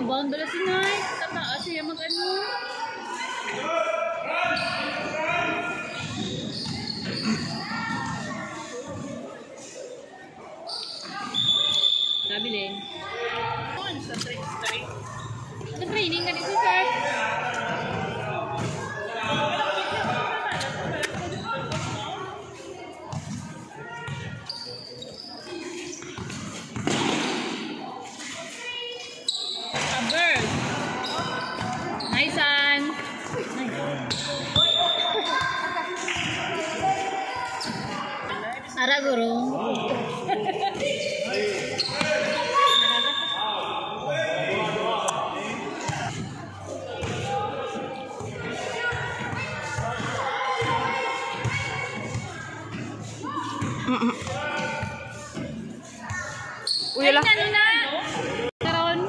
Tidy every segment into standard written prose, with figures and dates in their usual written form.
Rebound dala si Nay. Tataas siya mag-ano. Nabiling. Sa training ka dito, sir. Ara guru. Uy lah. Karon.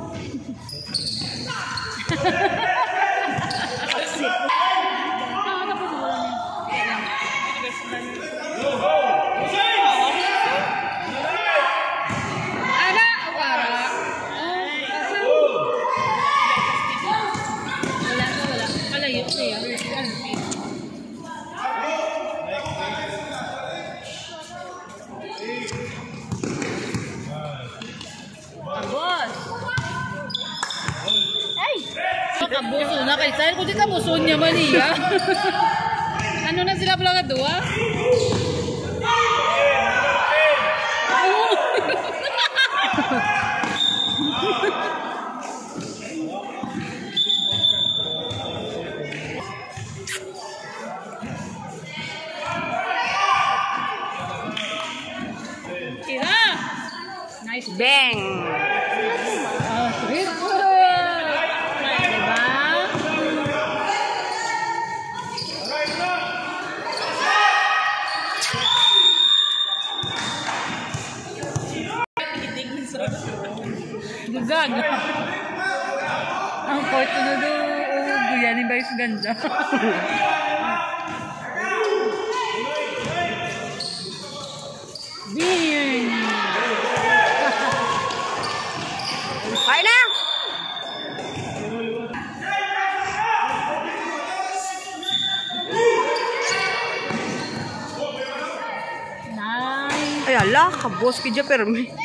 Kabuso na kay Sal. Kung di kabuso niya man iya. Ano na sila pala nga dua? Kira! Nice bang! Dugan. Ang court na doon. Guyanin ba yung ganda? Bean! Ay na! Nice! Ay ala, kabos ka dyan pero may...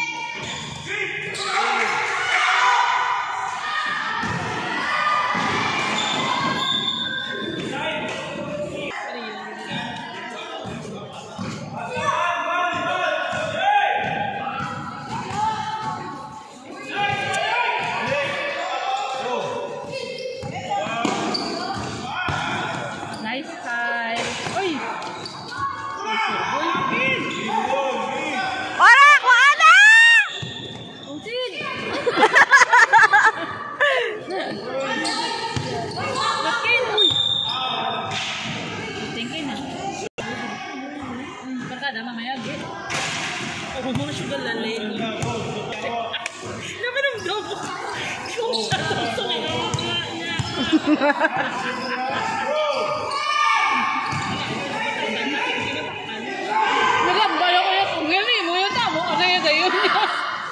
Nagambala ko yung kungili mo yung tamo. Ano yung gayon niya?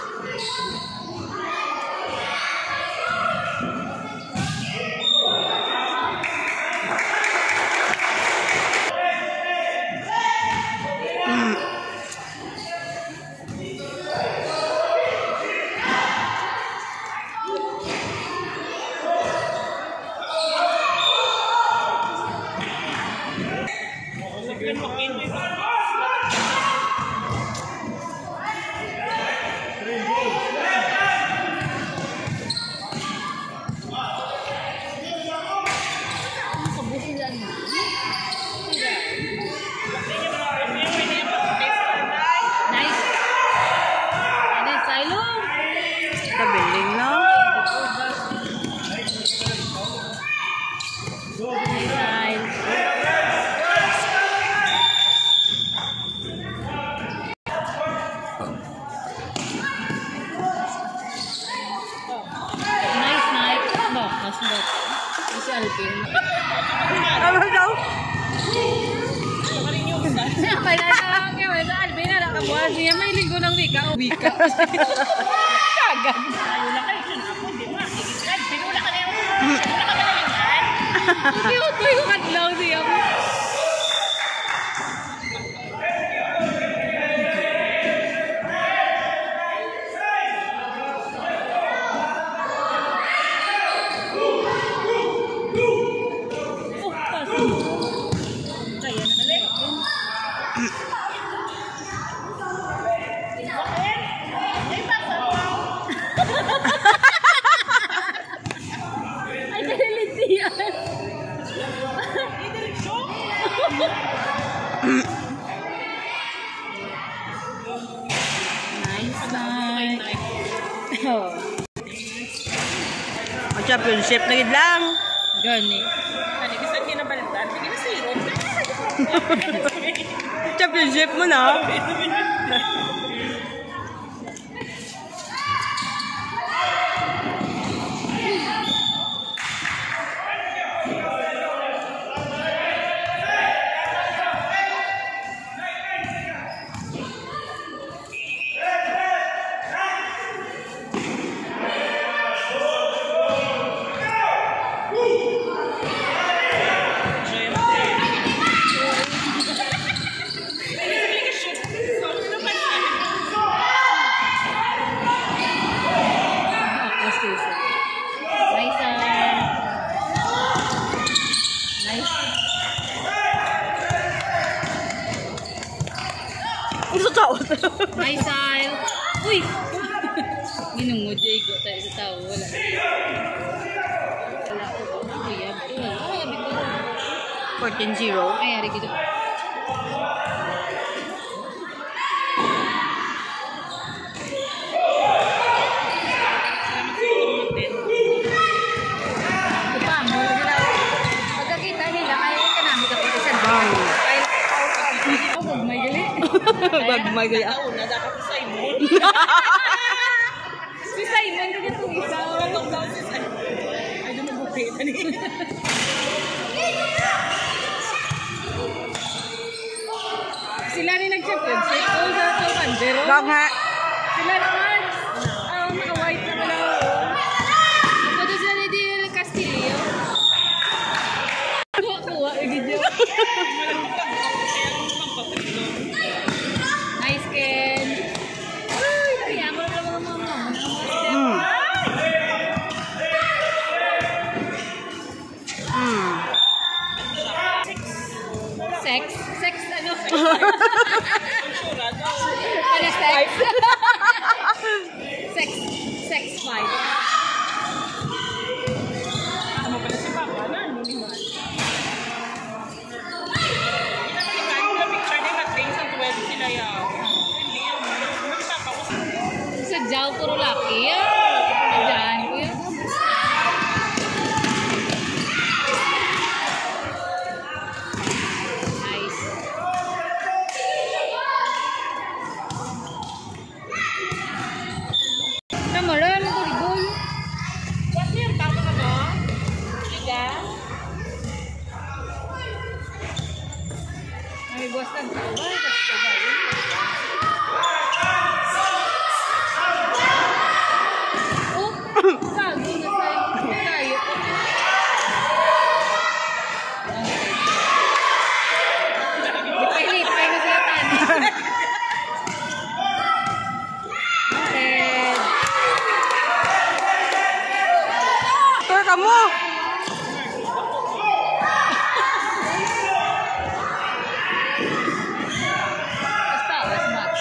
Ano daw? Alvin, may linggo ng wika. Wika. Kagad. Utoy ko kadlaw siya. Ang championship na gid lang. Gani. Championship mo na. Isa tao. Hi, Sile. Uy! Ginungod yung igo tayo sa tao. Wala. Wala ko. Uy, yan. Ay, abit ko. 14-0. Ay, ari gitu. Pagkakita nila, kaya ka namin kapitan. May gali. Bagmay gali. Si Simon na itong isa. Ay, dumabukit. Sila rin nag-championship. Oo, sa Bandero. Bag nga. Sila naman. Naka-white na pala. Ako doon sila ni Del Castillo. Kuha, video. Nice, Ken. Ay, kaya mo na mga mama. Sex? Sex ano? Ano sex? Sex. Sex fight. Ano pala si Papa? Ano naman? Sa Jao, puro laki. Diyan, kuya. Nice. Namaran ko rigol. What niya? Tama na ba? Liga? May buwas ka ba? Kasi ba yun? Gago na tayo. Lipay na sila tayo. Tur kamu. Basta, last match.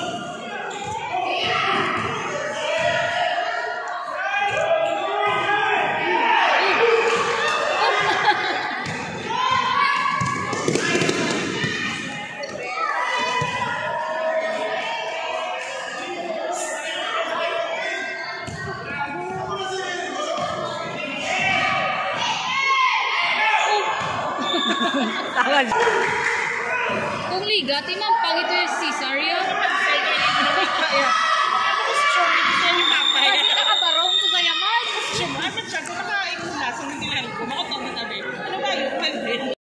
Tangan. Kung liga, tinampang ito yung Cesar yun.